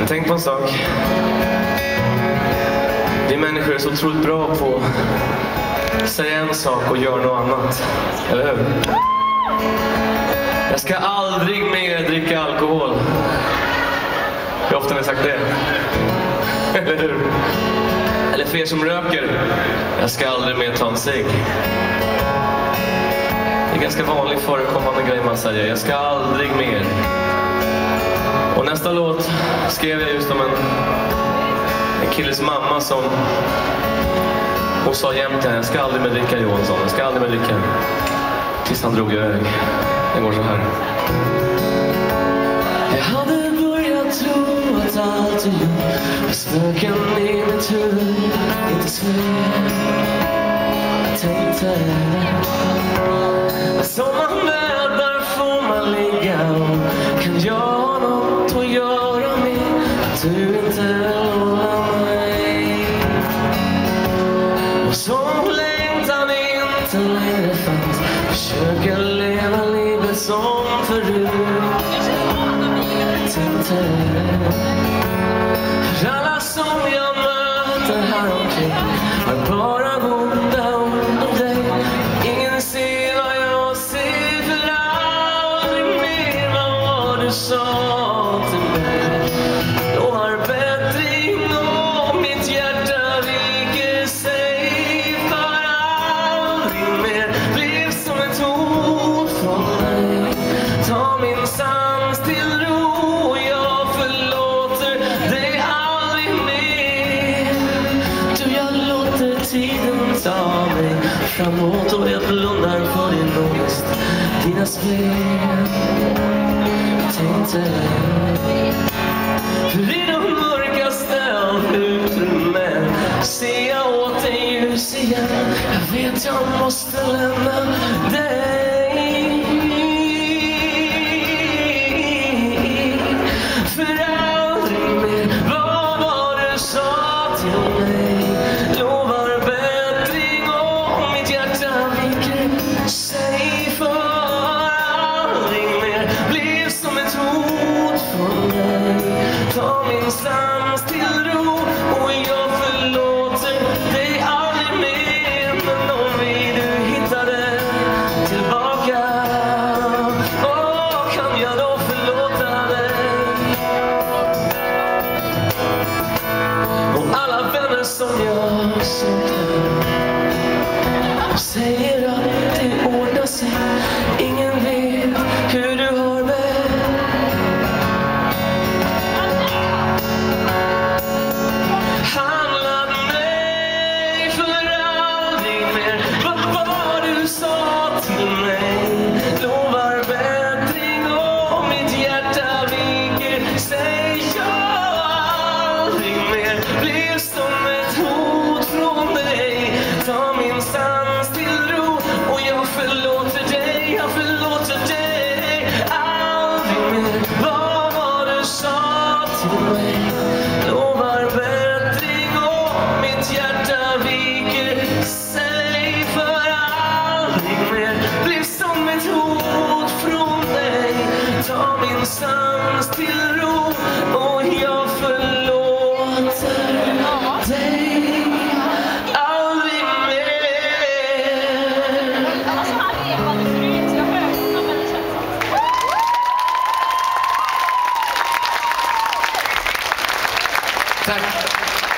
Jag tänkte på en sak. Vi människor är så otroligt bra på att säga en sak och göra något annat. Eller hur? Jag ska aldrig mer dricka alkohol. Hur ofta har ni sagt det? Eller hur? Eller för er som röker. Jag ska aldrig mer ta en cigg. Det är ganska vanligt förekommande grej man säger. Jag ska aldrig mer. Och nästa låt skrev jag just om en killes mamma som hon sa jämt till henne: jag ska aldrig mer dricka, Johansson. Jag ska aldrig mer dricka. Tills han drog iväg. Det går så här. Jag hade börjat tro att allt du gjort var spöken i mitt huvud, inte svek. Jag tänkte som man bäddar får man ligga och kan göra något och göra med att du inte lovar mig. Och som längtan inte längre fanns, försöka leva livet som förut. Tänkte för alla som jag möter här omkring har bara goda ord om dig. Ingen ser vad jag ser, för aldrig mer. Vad var du sa till mig? Lovar bättring och mitt hjärta viker sig. För aldrig mer blev som ett hot från dig. Ta min sans till ro. Tiden tar mig framåt och jag blundar för din ångest, dina spel. Jag tänkte för i de mörkaste av utrymmen ser jag åt dig ljus igen. Jag vet jag måste lämna dig. För aldrig mer. Vad var det sa till mig? Säg för aldrig mer blev som ett hot från dig. Ta min sans till ro och jag förlåter dig aldrig mer. Men om vi du hittade tillbaka, kan jag då förlåta dig? Och alla vänner som jag saknar säger att det ordnar sig. Ingen vet hur du har mig. Handlade mig för aldrig mer. Vad var du sa till mig? Lovar bättring och mitt hjärta viker sig. Jag aldrig mer blev som ett hot från dig. Ta min sans till ro och jag förlåter dig, jag förlåter dig. Aldrig mer. Vad var du sa till mig? Lovar bättring och mitt hjärta viker sig. För aldrig mer blev som ett hot från dig. Ta min sans till ro och jag förlåter dig. Tack.